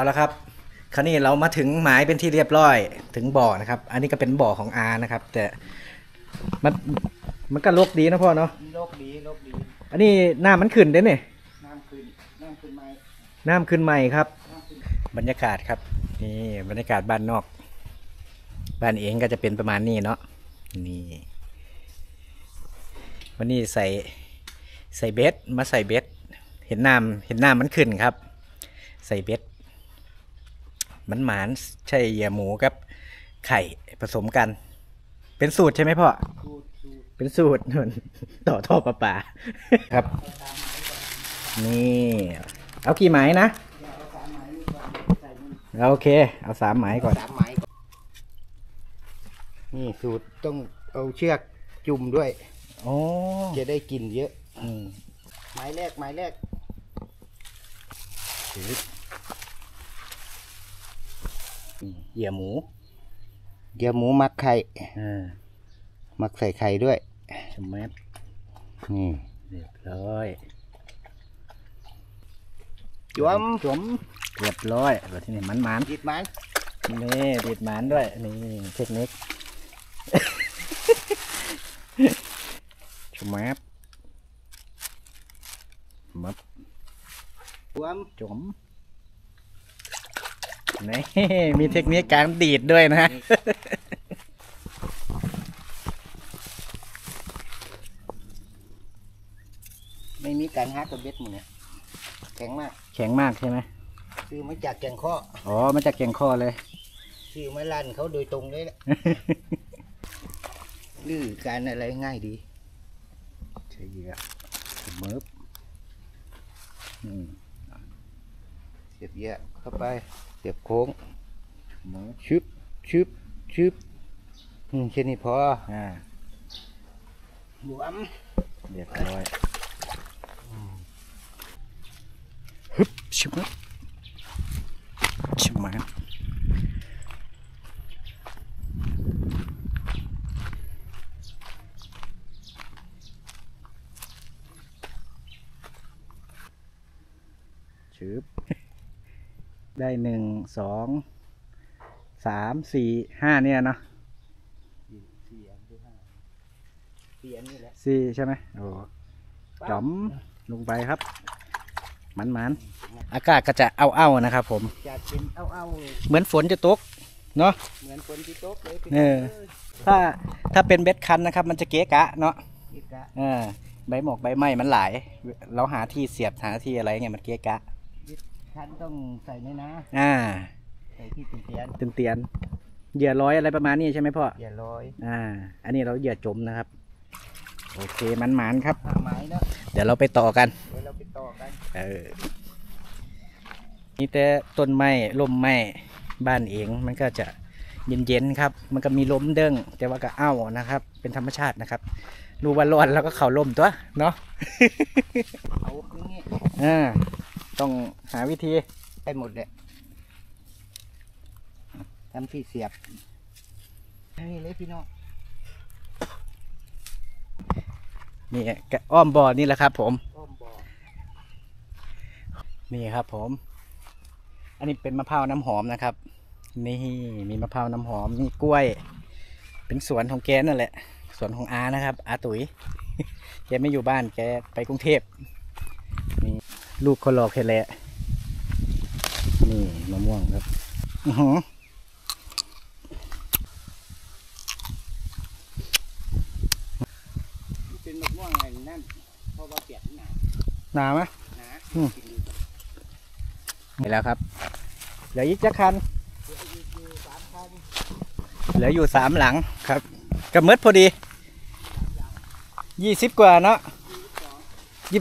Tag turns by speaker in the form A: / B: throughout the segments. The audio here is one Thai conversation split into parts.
A: เอาละครับคราวนี้เรามาถึงหมายเป็นที่เรียบร้อยถึงบ่อนะครับอันนี้ก็เป็นบ่อของอานะครับแต่มันมันก็รกดีนะพ่อเนาะ
B: รกดี
A: อันนี้น้ำมันขึ้นเด้เนี่ย
B: น้ำขึ้นใหม่
A: ครับบรรยากาศครับนี่บรรยากาศบ้านนอกบ้านเองก็จะเป็นประมาณนี้เนาะนี่วันนี้ใส่เบ็ดมาใส่เบ็ดเห็นน้ำมันขึ้นครับใส่เบ็ดมันหมานใช่เหยื่อหมูกับไข่ผสมกันเป็นสูตรใช่ไหมพ่อเป็นสูตรต่อท่อประปาครับนี่เอากี่หมายนะโอเคเอา3 หมายก่อน
B: นี่สูตรต้องเอาเชือกจุ่มด้วยจะได้กินเยอะหมายแรก
A: เหยื่อหมู
B: มักไข่มักใส่ไข่ด้วย
A: ชมแมท
B: นี่
A: เรียบร้อย
B: จุ่ม
A: เรียบร้อยแบบที่นี่มัน
B: ดิดมัน
A: นี่ดิดมันด้วยนี่เทคนิคชมแมทมัดจุ่มนี่มีเทคนิคการดีดด้วยนะ
B: ไม่มีการฮักกับเบ็ดมึงเนี่ยแข็งมาก
A: ใช่ไหม
B: คือมาจากแก่งข้อ
A: มาจากแก่งข้อเลย
B: คือไม่ลั่นเขาโดยตรงเลยแหละลื้อการอะไรง่ายดี
A: ใช่เยอะเมิบ
B: เสียบเยอะเข้าไปเสียบโค้งชึบแค่นี้พอบวม
A: เรียบร้อยฮึบชิบมาชืบได้1 2 3 4 5เนี่ยเนาะ4ใช่ไหมจอมลงไปครับมันอากาศก็จะเอานะครับผม
B: จะเป็นเอา
A: เหมือนฝนจะตกเนาะ
B: เหมือนฝนจะตกเลย
A: ถ้าเป็นเบ็ดคันนะครับมันจะเกะกะเนาะใบหมอกใบไม้มันหลายเราหาที่เสียบหาที่อะไรเงี้ยมันเกะกะ
B: คันต้องใส่ในนะใส่ที่เ
A: ตียนเหยื่อร้อยอะไรประมาณนี้ใช่ไหมพ่อ
B: เหยื่อร้อย
A: อันนี้เราเหยื่อจมนะครับโอเคมันครับ
B: หมายนะ
A: เดี๋ยวเราไปต่อกันนี่แต่ต้นไม้ลมไม้บ้านเองมันก็จะเย็นครับมันก็มีลมเด้งแต่ว่าก็นะครับเป็นธรรมชาตินะครับรูวันร้อนแล้วก็เข่าลมตัวเนาะ
B: เอาอย่างนี้
A: ต้องหาวิธี
B: ให้หมดเลยทำที่เสียบนี่เลยพี่น้อง
A: นี่อ้อมบ่อนี่แหละครับผมนี่ครับผมอันนี้เป็นมะพร้าวน้ำหอมนะครับนี่มีมะพร้าวน้ำหอมมีกล้วยเป็นสวนของแกนั่นแหละสวนของอานะครับอาตุ๋ยแกไม่อยู่บ้านแกไปกรุงเทพนี่ลูกคนหลอกแหละนี่มะม่วงครับ
B: เป็นมะม่วงอะไรนั่นเพราะว่าเปียก
A: หนาไหมนี่แล้วครับเหลืออีกจักคันเหลืออยู่3 หลังครับกระมืดพอดี20 กว่าเนาะ22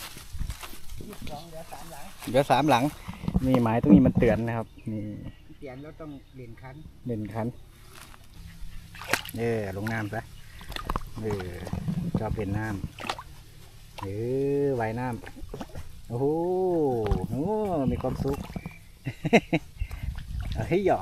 A: เหลือ3 หลังนี่หมายตรงนี้มันเตือนนะครับนี่
B: เตือนแล้วต้องเล่นคัน
A: ลงน้ำซะชอบเล่นน้ำว่ายน้ำโอ้โหมีความสุขเฮ้ย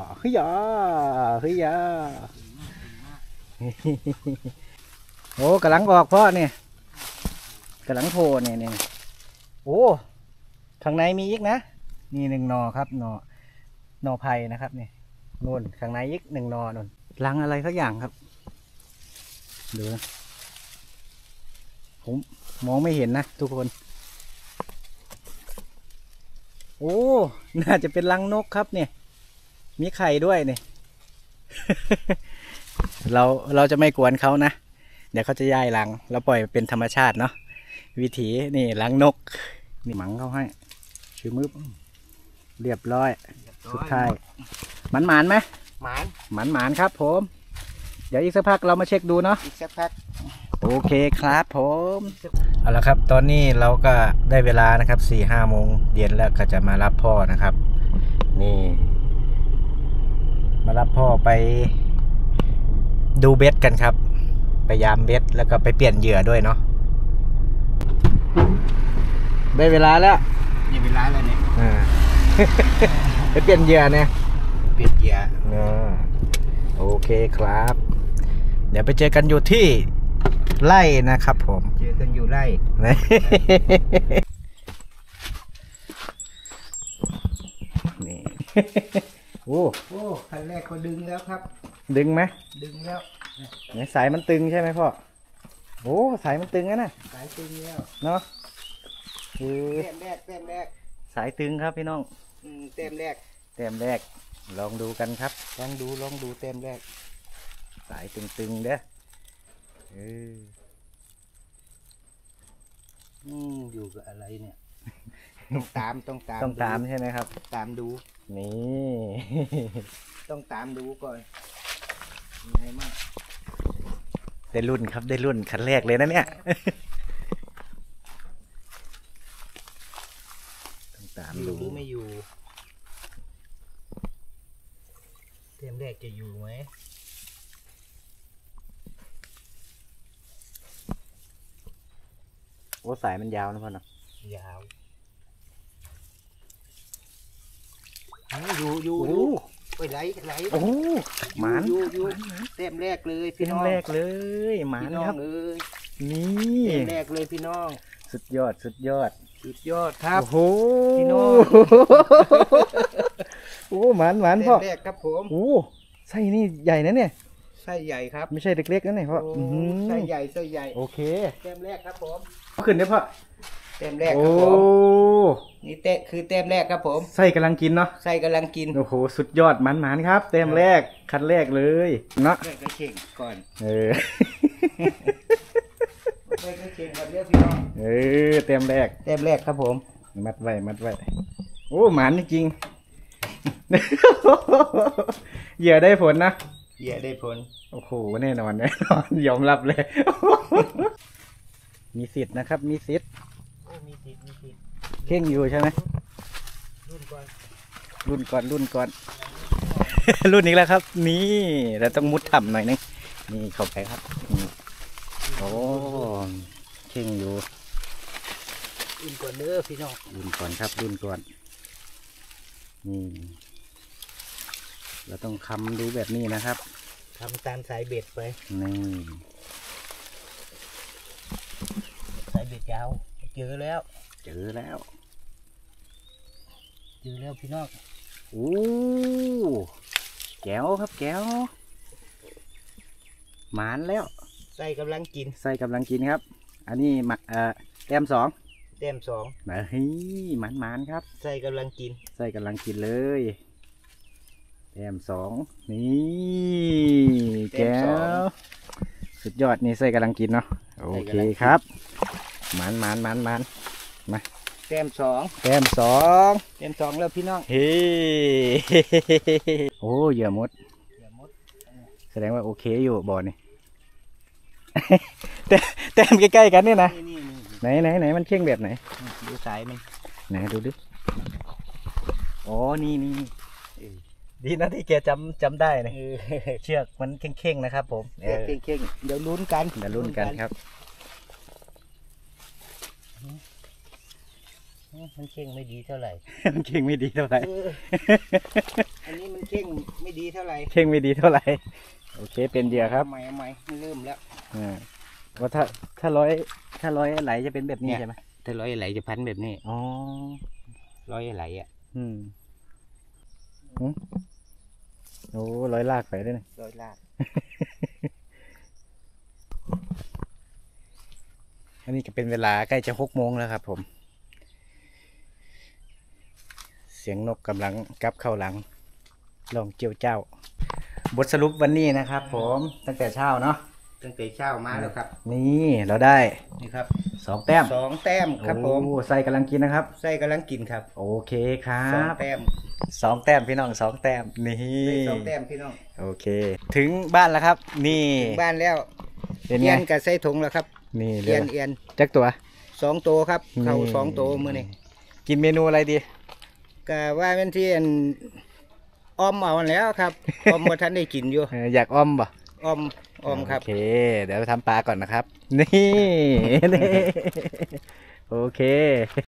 A: โอ้กำลังออกพ่อเนี่ยกำลังโผล่เนี่ยโอ้ข้างในมีอีกนะนี่1 หน่อครับหน่อหน่อไผ่นะครับนี่นู่นข้างในอีก1 หน่อนู่นรังอะไรสักอย่างครับดูนะผมมองไม่เห็นนะทุกคนโอ้น่าจะเป็นรังนกครับเนี่ยมีไข่ด้วยเนี่ย เราจะไม่กวนเขานะเดี๋ยวเขาจะย้ายรังเราปล่อยเป็นธรรมชาติเนาะวิถีนี่รังนกนี่หมังเขาให้ชื่อมือเรียบร้อยสุดท้ายหมันไหม
B: หมาน
A: หมันครับผมเดี๋ยวอีกสักพักเรามาเช็คดูเนาะ
B: อีกสักพัก
A: โอเคครับผมเอาละครับตอนนี้เราก็ได้เวลานะครับ4-5 โมงเย็นแล้วก็จะมารับพ่อนะครับนี่มารับพ่อไปดูเบ็ดกันครับไปยามเบ็ดแล้วก็ไปเปลี่ยนเหยื่อด้วยเนาะได้เวลาแล้ว
B: นี่เวลาแล้วเนี่ย
A: ไปเปลี่ยนเหยื่อเนี่ย
B: เปลี่ยนเหยื่อ
A: โอเคครับเดี๋ยวไปเจอกันอยู่ที่ไร่นะครับผม
B: เจอกันอยู่ไร่
A: นี่โอ้
B: คันแรกก็ดึงแล้วครับ
A: ดึงไหม
B: ดึงแล้ว
A: สายมันตึงใช่ไหมพ่อโอ้สายมันตึงนะ
B: สายตึงแล้ว
A: เนาะคือ
B: แต้มแรก
A: สายตึงครับพี่น้อง
B: แต้มแรก
A: ลองดูกันครับ
B: ลองดูแต้มแรก
A: สายตึงเด้อ
B: อยู่กับอะไรเนี่ยต้องตาม
A: ใช่ไหมครับ
B: ตามดู
A: นี่
B: ต้องตามดูก่อนไงมั่ง
A: ได้รุ่นครับได้รุ่นคันแรกเลยนะเนี่ยต้องตามดู
B: ไม่อยู่เทมแรกจะอยู่ไหม
A: โอ้สายมันยาวนะพ่อเนาะ
B: ยาวอยู่ไปไหล
A: โอ้หมาน
B: อยู่เต็มแรกเลยพี่น้อง
A: แรกเลยหมานครับนี่
B: เต็มแรกเลยพี่น้อง
A: สุดยอด
B: ครับ
A: โอ้โหพี่น้องโอ้หมานพ่อ
B: แรกครับผม
A: โอ้ไส้นี่ใหญ่นะเนี่ย
B: ไส้ใหญ่ครับ
A: ไม่ใช่เล็กๆนะเนี่ยพ่อ
B: ไส้ใหญ่
A: โอเค
B: เต็มแรกครับผม
A: ขึ้นได้พ่อ
B: เต็มแรกครับผมนี่คือเต็มแรกครับผม
A: ไส้กำลังกินเนาะ
B: ไส้กำลังกิน
A: โอ้โหสุดยอดหมันครับเต็มแรกคันแรกเลยเนาะ
B: ก็เข่งก่อนก็เข่งก่อนเรียกพี่น้อง
A: เต็มแรก
B: ครับผม
A: มัดไว้โอ้หมันจริงเหยื่อได้ผลนะ
B: เหยื่อได้ผล
A: โอ้โหแน่นอนยอมรับเลยมีสิทธิ์นะครับมีสิทธิ์เข่งอยู่ใช่ไหมรุ่นก่อนรุ่นอีกแล้วครับนี่เราต้องมุดถ่ำหน่อยนึงนี่เข้าไปครับโอ้เข่งอยู่
B: รุ่นก่อนเด้อพี่น้อง
A: รุ่นก่อนครับรุ่นก่อนนี่เราต้องคำดูแบบนี้นะครับ
B: ทำตามสายเบ็ดไป
A: นี่
B: สายเบ็ดยาวเจอแล้วพี่น้อง
A: โอ้แก้วครับแก้วหมานแล้ว
B: ไส้กำลังกิน
A: ครับอันนี้แต้ม 2
B: ไหน
A: หมานครับ
B: ไส้กำลังกิน
A: เลยแต้ม 2นี่แก้วสุดยอดนี่ไส้กำลังกินเนาะโอเคครับหมานมา
B: แต้ม 2แล้วพี่น้อง
A: เฮ้โอ้เหยื่อมดแสดงว่าโอเคอยู่บ่อนี่แต้มใกล้ๆกันนี่นะไหนมันเข่งแบบไหน
B: ดูสายมัน
A: ไหนดูดิอ๋อนี่ดีนะที่แกจำได้นะเชือกมันเข่งๆนะครับผม
B: เข่งเดี๋ยวลุ้นกัน
A: ครับ
B: มันเข่งไม่ดีเท่าไหร่
A: อันนี้มันเข่ง
B: ไม่ดีเท่า
A: ไหร่โอเคเป็นเหยื่อครับ
B: ใหม่เริ่มแล้ว
A: ว่าถ้าร้อยไหลจะเป็นแบบนี้ใช่ไหม
B: ถ้าร้อยไหลจะพันแบบนี้
A: อ๋อ
B: ร้อยไหลอ่ะ
A: โอ้ร้อยลากไปด้วยนะ
B: ร้อยลาก
A: อันนี้ก็เป็นเวลาใกล้จะ6 โมงแล้วครับผม เสียงนกกำลังกลับเข้าหลังลองเจียวเจ้า บทสรุปวันนี้นะครับผมตั้งแต่เช้าเนาะ
B: ตั้งแต่เช้ามาแล้วครับ
A: นี่เราได้
B: นี่ครับ
A: 2 แต้ม
B: 2 แต้มครับผม
A: โอ้ใส่กำลังกินนะครับ
B: ไส้กำลังกินครับ
A: โอเคครั
B: 2
A: บ
B: แต้ม
A: 2 แต้มพี่น้อง2 แต้มนี่
B: ได้2 แต้มพี่น้อง
A: โอเค ถึงบ้านแล้วครับ นี่
B: ถึงบ้านแล้ว
A: เป็น
B: เอี
A: ไง
B: ยนกับใส่ถุงแล้วครับ
A: นี่เล
B: เอีย
A: ย
B: นเอียน
A: จักตัว
B: 2 ตัวครับเข้า
A: นี่
B: 2 ตัวมื้อนี้
A: กินเมนูอะไรดี
B: ก็ว่าเป็นที่อันอ้อมเอาแล้วครับอ้อมบ่ทันได้กินอยู่
A: อยากอ้อมป่ะ
B: อ้อมครับ
A: โอเค เดี๋ยวไปทำปลาก่อนนะครับ นี่ โอเค